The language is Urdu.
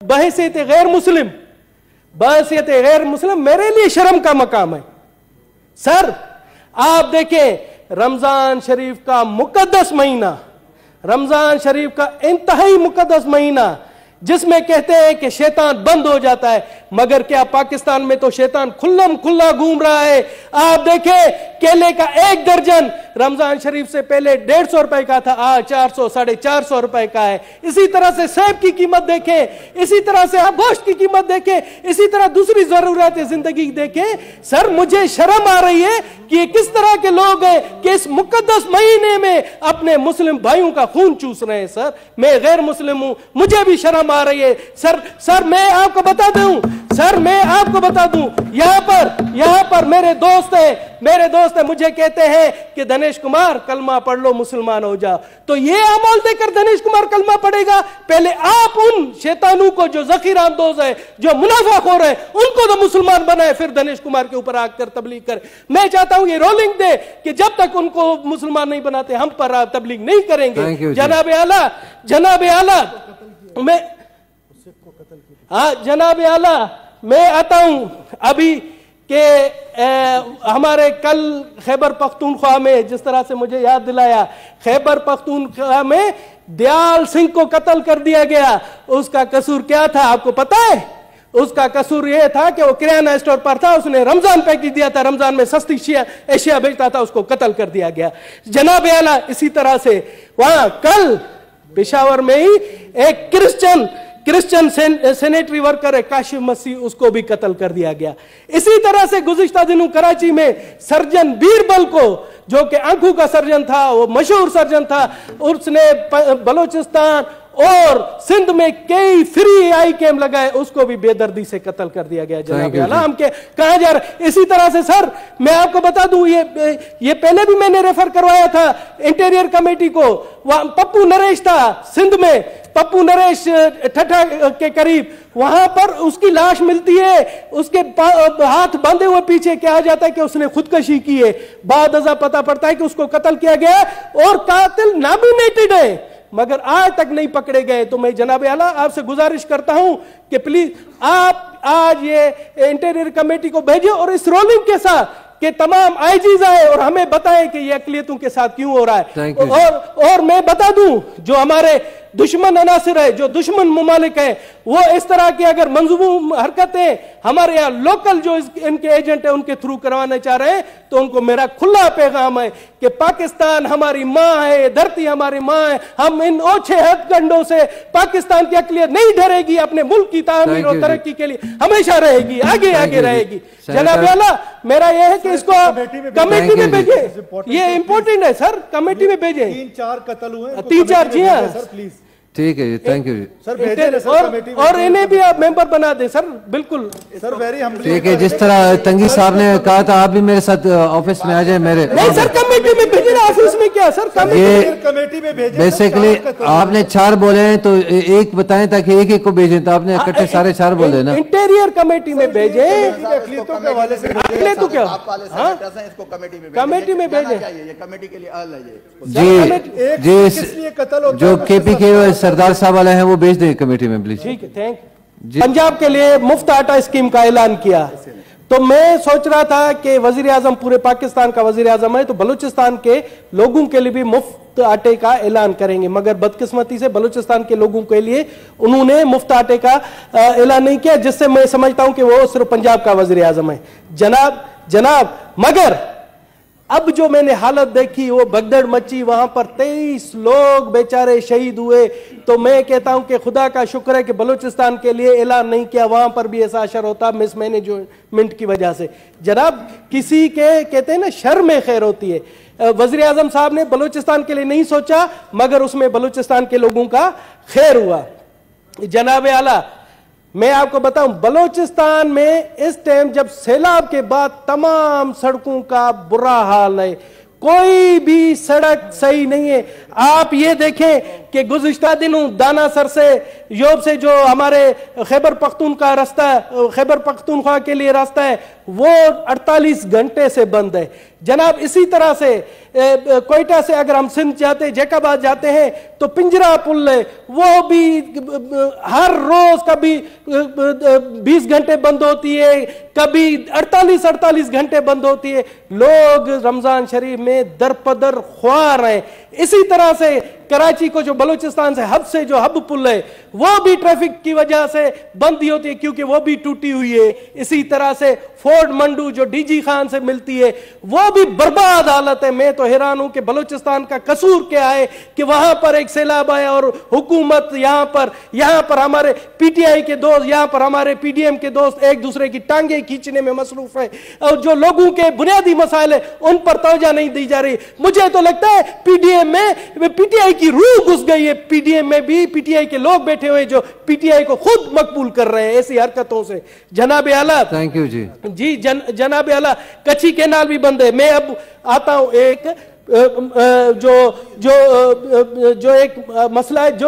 بحیثیت غیر مسلم میرے لیے شرم کا مقام ہے. سر آپ دیکھیں رمضان شریف کا مقدس مہینہ، رمضان شریف کا انتہائی مقدس مہینہ جس میں کہتے ہیں کہ شیطان بند ہو جاتا ہے، مگر کیا پاکستان میں تو شیطان کھلم کھلا گھوم رہا ہے. آپ دیکھیں کیلے کا ایک درجن رمضان شریف سے پہلے 150 روپے کا تھا، آج 400 450 روپے کا ہے. اسی طرح سے سیب کی قیمت دیکھیں، اسی طرح سے آپ گوشت کی قیمت دیکھیں، اسی طرح دوسری ضرورت زندگی دیکھیں. سر مجھے شرم آ رہی ہے کہ یہ کس طرح کے لوگ ہیں کہ اس مقدس مہینے میں اپنے مسلم بھائیوں کا خون چوس رہے ہیں. سر میں غیر مسلم ہوں، مجھے بھی شرم آ رہی ہے. سر میں آپ کو بتا دوں یہاں پر میرے دوست ہیں مجھے کہتے ہیں کہ دنیش کمار کلمہ پڑھ لو مسلمان ہو جاؤ. تو یہ عمل دے کر دنیش کمار کلمہ پڑھے گا؟ پہلے آپ ان شیطانوں کو جو ذخیرہ اندوز ہے، جو منافع خور ہے، ان کو تو مسلمان بنائے، پھر دنیش کمار کے اوپر آ کر تبلیغ کر. میں چاہتا ہوں یہ رولنگ دے کہ جب تک ان کو مسلمان نہیں بناتے ہم پر تبلیغ نہیں کریں گے. جناب اعلیٰ میں آتا ہوں ابھی کہ ہمارے کل خیبر پختونخوا میں جس طرح سے مجھے یاد دلایا، خیبر پختونخوا میں دیال سنگھ کو قتل کر دیا گیا. اس کا قصور کیا تھا آپ کو پتا ہے؟ اس کا قصور یہ تھا کہ وہ کرانہ اسٹور پر تھا، اس نے رمضان پیکج دیا تھا، رمضان میں سستی اشیاء بیچتا تھا، اس کو قتل کر دیا گیا. جناب اعلیٰ اسی طرح سے وہاں کل پشاور میں ہی ایک کرسچن سینیٹری ورکر ہے کاشف مسیح، اس کو بھی قتل کر دیا گیا. اسی طرح سے گزشتہ دنوں کراچی میں سرجن بیربل کو، جو کہ آنکھوں کا سرجن تھا، وہ مشہور سرجن تھا، اس نے بلوچستان اور سندھ میں کئی فری آئی کیم لگائے، اس کو بھی بے دردی سے قتل کر دیا گیا. جناب اعلیٰ ہم کہاں جا رہے؟ اسی طرح سے سر میں آپ کو بتا دوں، یہ پہلے بھی میں نے ریفر کروایا تھا انٹیریئر کمیٹی کو. پپو نریش تھا سندھ میں، پپو نریش ٹھٹھا کے قریب، وہاں پر اس کی لاش ملتی ہے، اس کے ہاتھ باندھے ہوئے پیچھے کہا جاتا ہے کہ اس نے خودکشی کی ہے. بعد ازاں پتہ پڑتا ہے کہ اس کو قتل کیا گیا اور قاتل نامینیٹڈ ہے، مگر آج تک نہیں پکڑے گئے. تو میں جناب اعلیٰ آپ سے گزارش کرتا ہوں کہ پلیز آپ آج یہ انٹیریئر کمیٹی کو بھیجیں اور اس رولنگ کے ساتھ کہ تمام آئی جیز آئے اور ہمیں بتائیں کہ یہ اقلیتوں کے ساتھ کیوں ہو رہا ہے. اور میں بتا دوں جو ہمارے دشمن عناصر ہے، جو دشمن ممالک ہیں، وہ اس طرح کی اگر منظوم حرکتیں ہمارے یہاں لوکل جو ان کے ایجنٹ ہیں ان کے تھرو کروانا چاہ رہے ہیں، تو ان کو میرا کھلا پیغام ہے کہ پاکستان ہماری ماں ہے، دھرتی ہماری ماں ہے. ہم ان اوچھے ہتھ کنڈوں سے پاکستان کی اقلیت نہیں ڈرے گی، اپنے ملک کی تعمیر اور ترقی کے لیے ہمیشہ رہے گی، آگے رہے گی. جناب اعلیٰ میرا یہ ہے کہ اس کو کمیٹی میں بھیجیں، یہ امپورٹنٹ ہے سر، کمیٹی میں بھیجیں. 3-4 قتل ہوئے، 3-4 جی ہاں ٹھیک ہے جی، تھینک یو جی. اور انہیں بھی آپ ممبر بنا دیں سر. بالکل سر، ٹھیک ہے. جس طرح تنگی صاحب نے کہا تھا آپ بھی میرے ساتھ آفس میں آ جائیں. میرے نہیں سر کمیٹی میں بھیجیں، آفس میں کیا سر، کمیٹی میں بھیجیں. بیسیکلی آپ نے 4 بولے ہیں تو ایک بتائیں تاکہ ایک کو بھیجیں، تو آپ نے اکٹھے سارے 4 بولے نا. انٹیریئر کمیٹی میں بھیجیں. اقلیتوں کے حوالے سے تو کیا کمیٹی میں بھیجیں جی. جو کے پی کے سردار صاحب والے ہیں وہ بھیج دیں کمیٹی میں پلیز. ٹھیک ہے، تھینک. پنجاب کے لیے مفت آٹا اسکیم کا اعلان کیا، تو میں سوچ رہا تھا کہ وزیر اعظم پورے پاکستان کا وزیر اعظم ہے، تو بلوچستان کے لوگوں کے لیے بھی مفت آٹے کا اعلان کریں گے. مگر بدقسمتی سے بلوچستان کے لوگوں کے لیے انہوں نے مفت آٹے کا اعلان نہیں کیا، جس سے میں سمجھتا ہوں کہ وہ صرف پنجاب کا وزیر اعظم ہے. جناب مگر اب جو میں نے حالت دیکھی، وہ بھگدڑ مچی، وہاں پر 23 لوگ بیچارے شہید ہوئے. تو میں کہتا ہوں کہ خدا کا شکر ہے کہ بلوچستان کے لیے اعلان نہیں کیا، وہاں پر بھی ایسا اثر ہوتا مس مینجمنٹ کی وجہ سے. جناب کسی کے کہتے ہیں نا شر میں خیر ہوتی ہے. وزیر اعظم صاحب نے بلوچستان کے لیے نہیں سوچا، مگر اس میں بلوچستان کے لوگوں کا خیر ہوا. جناب اعلیٰ میں آپ کو بتاؤں، بلوچستان میں اس ٹائم جب سیلاب کے بعد تمام سڑکوں کا برا حال ہے، کوئی بھی سڑک صحیح نہیں ہے. آپ یہ دیکھیں کہ گزشتہ دنوں دانا سر سے یوب سے جو ہمارے خیبر پختونخوا راستہ خیبر پختونخوا کے لیے راستہ ہے وہ 48 گھنٹے سے بند ہے جناب. اسی طرح سے کوئٹہ سے اگر ہم سندھ جاتے جیک آباد جاتے ہیں تو پنجرا پل ہے وہ بھی ہر روز کبھی 20 گھنٹے بند ہوتی ہے کبھی 48 گھنٹے بند ہوتی ہے. لوگ رمضان شریف میں درپدر خوار ہیں. اسی طرح سے کراچی کو جو بلوچستان سے جو ہب پل ہے وہ بھی ٹریفک کی وجہ سے بند ہی ہوتی ہے کیونکہ وہ بھی ٹوٹی ہوئی ہے. اسی طرح سے فورٹ منڈو جو ڈی جی خان سے ملتی ہے وہ بھی برباد حالت ہے. میں تو حیران ہوں کہ بلوچستان کا قصور کیا ہے کہ وہاں پر ایک سیلاب آیا اور حکومت یہاں پر ہمارے پی ٹی آئی کے دوست یہاں پر ہمارے پی ڈی ایم کے دوست ایک دوسرے کی ٹانگیں کھینچنے میں مصروف ہے اور جو لوگوں کے بنیادی مسائل ہیں ان پر توجہ نہیں دی جا رہی. مجھے تو لگتا ہے پی ڈی ایم میں پی ٹی آئی کی روح گھس گئی ہے. پی ڈی ایم میں بھی پی ٹی آئی کے لوگ بیٹھے ہوئے جو پی ٹی آئی کو خود مقبول کر رہے ہیں ایسی حرکتوں سے. جناب اعلیٰ تھینک یو جی جناب اعلیٰ کچھی کینال بھی بند ہے. میں اب آتا ہوں ایک جو ایک مسئلہ ہے جو